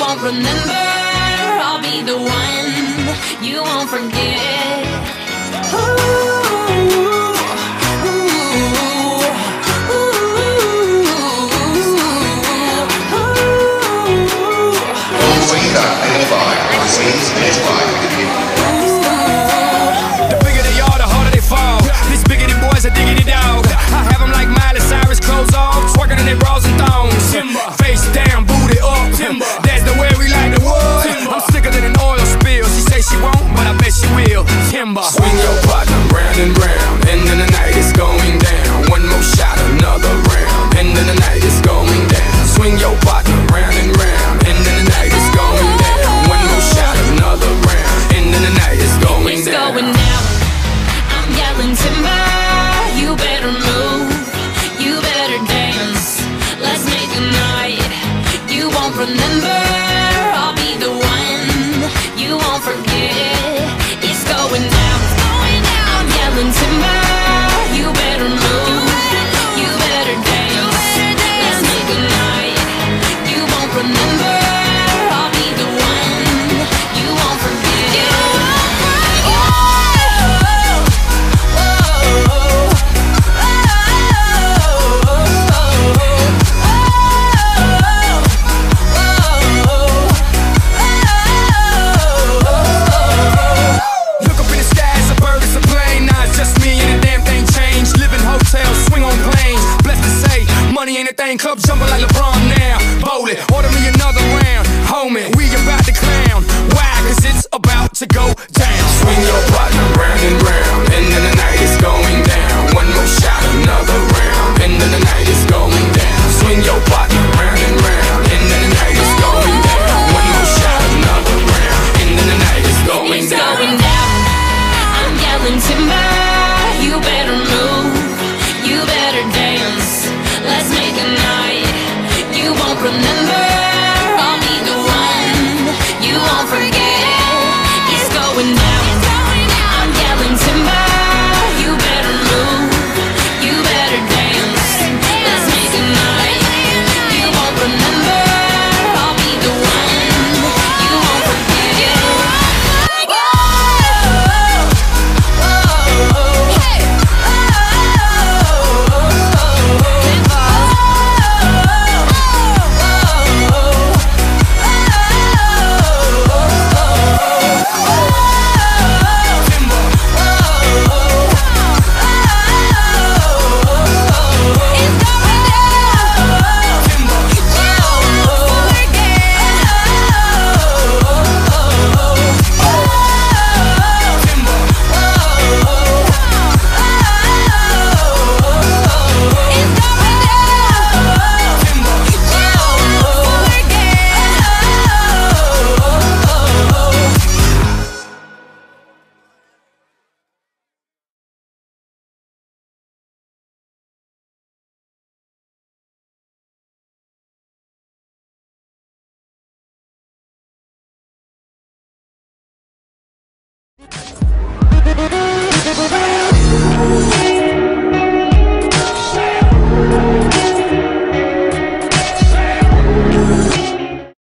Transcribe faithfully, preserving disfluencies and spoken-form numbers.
won't remember, I'll be the one you won't forget. Ooh, ooh, ooh, The bigger they are, the harder they fall. These biggity boys are diggity dog. I have them like Miley Cyrus, clothes off, twerking in their bras and thongs. Face down, booty up. That's the way we like the wood. I'm sicker than an oil spill. She say she won't, but I bet she will. Timber. Swing your partner round and round, and then the night is going down. One more shot, another round, and then the night is going down. Swing your partner round and round, and then the night is going down. One more shot, another round, and then the night is going it's down. going down. I'm yelling timber, you better move, you better dance. Let's make a night you won't remember, I'll be the one you won't forget. It's going down, it's going down. I'm yelling timber, you better move, you better dance. Let's make a night you won't remember, I'll be the one you won't forget. Money ain't a thing, club jumping like LeBron now. Bowl it, order me another round. Homie, we about to clown. Why? Cause it's about to go down. Swing your partner round and round, and then the night is going down. One more shot, another round, and then the night is going down. Swing your partner round and round, and then